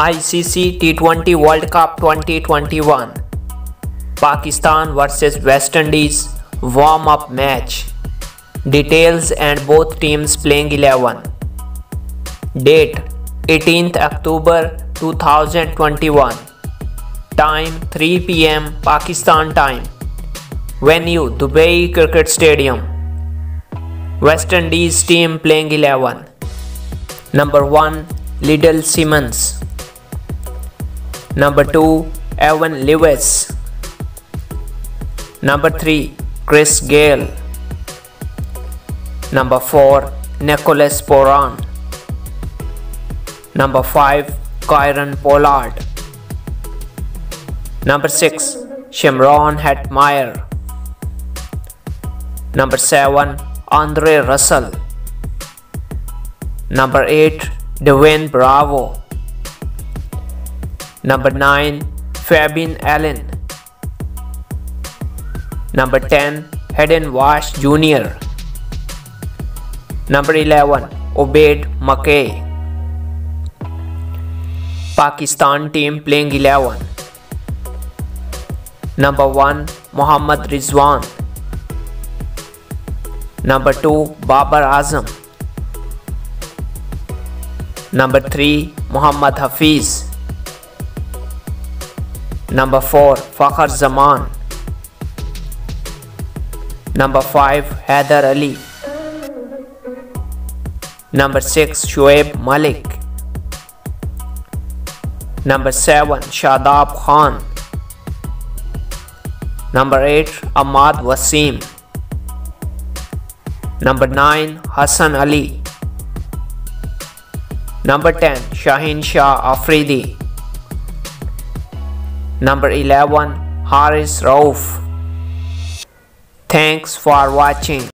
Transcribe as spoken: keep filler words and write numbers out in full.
I C C T twenty World Cup twenty twenty-one, Pakistan versus West Indies warm-up match. Details and both teams playing eleven. Date eighteenth October two thousand twenty-one. Time three P M Pakistan time. Venue Dubai Cricket Stadium. West Indies team playing eleven. Number one Liddell Simmons. Number two Evan Lewis. Number three Chris Gayle. Number four Nicholas Pooran. Number five Kieron Pollard. Number six Shimron Hetmyer. Number seven Andre Russell. Number eight Dwayne Bravo. Number nine Fabian Allen. Number ten Hayden Wash Junior Number eleven Ubaid Mackay. Pakistan team playing eleven. Number one Mohammad Rizwan. Number two Babar Azam. Number three Muhammad Hafiz. Number four Fakhar Zaman. Number five Haider Ali. Number six Shoaib Malik. Number seven Shadab Khan. Number eight Ahmad Wasim. Number nine Hassan Ali. Number ten Shaheen Shah Afridi. Number eleven Haris Rauf. Thanks for watching.